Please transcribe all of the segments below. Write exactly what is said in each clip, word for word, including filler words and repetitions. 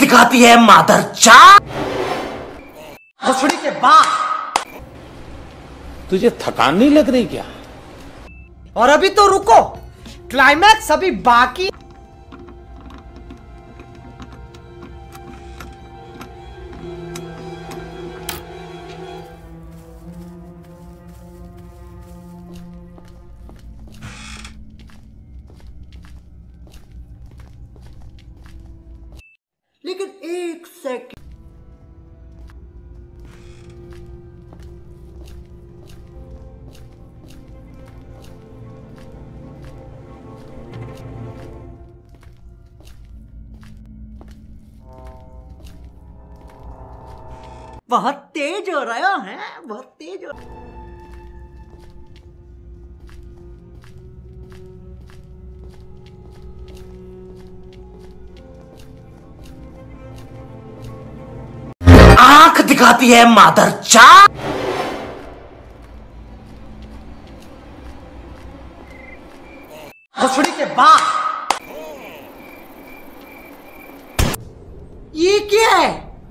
दिखाती है मादर चा। भोसड़ी के बाद तुझे थकान नहीं लग रही क्या? और अभी तो रुको, क्लाइमैक्स अभी बाकी। लेकिन एक सेकंड, बहुत तेज हो रहा है, बहुत तेज हो रहा है। आंख दिखाती है मादर चा। भोसड़ी के बाद ये क्या है?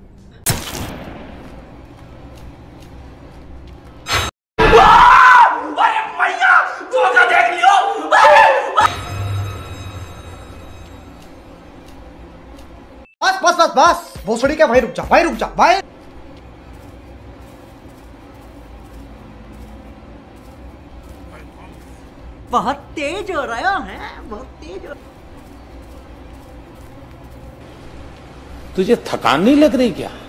अरे मैया, धोखा देख लियो। बस बस बस बस, भोसड़ी क्या भाई, रुक जा भाई, रुक जा भाई। बहुत तेज हो रहा है, बहुत तेज हो। तुझे थकान नहीं लग रही क्या?